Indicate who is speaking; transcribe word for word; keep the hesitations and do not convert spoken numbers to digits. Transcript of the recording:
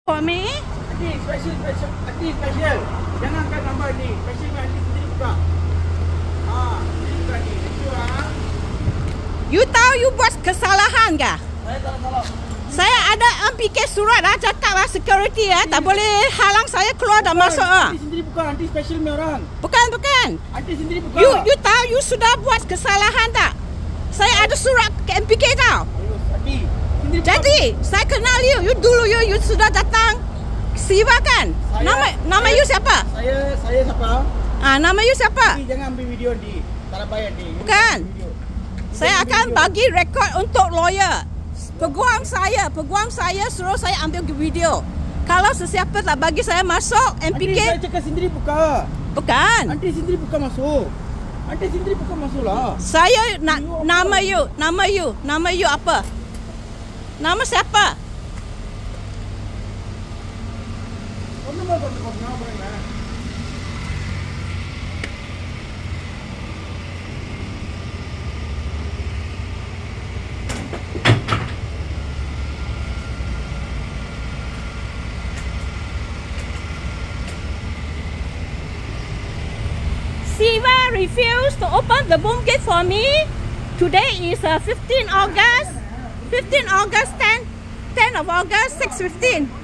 Speaker 1: For me?
Speaker 2: Adik, special, special. Adik, special. Jangankan gambar ni. Special ni adik sendiri buka. Ah, sendiri buka ni. Thank you ah.
Speaker 1: You tahu you buat kesalahan kah?
Speaker 2: Saya tak salah.
Speaker 1: Saya ada M P K surat dah cakap lah security ya, tak boleh halang saya keluar dan masuk ah.
Speaker 2: Adik sendiri buka, adik special ni orang.
Speaker 1: Bukan, bukan.
Speaker 2: Adik sendiri buka.
Speaker 1: You you tahu you sudah buat kesalahan tak? Saya ada surat ke M P K tau.
Speaker 2: Ayo, adik. Sendiri buka.
Speaker 1: Jadi, saya kenal you. You dulu you, you sudah datang Siva kan?
Speaker 2: Saya,
Speaker 1: nama nama
Speaker 2: saya,
Speaker 1: you siapa?
Speaker 2: Saya, saya siapa?
Speaker 1: Ah, nama you siapa?
Speaker 2: Adik jangan ambil video ni. Tak bayar ni.
Speaker 1: Bukan. Saya akan bagi rekod untuk lawyer. Peguam saya, peguam saya suruh saya ambil video. Kalau sesiapa tak bagi saya masuk M P K.
Speaker 2: Adik, saya cakap sendiri buka.
Speaker 1: Bukan.
Speaker 2: Adik sendiri buka masuk. Adik sendiri buka masuk lah.
Speaker 1: Saya na nama you, nama you, nama you apa? Nama siapa?
Speaker 2: Kau nama kau kau nama boleh lah.
Speaker 1: Siva refused to open the boom gate for me. Today is uh, fifteenth August. fifteenth August, ten, tenth of August, six fifteen.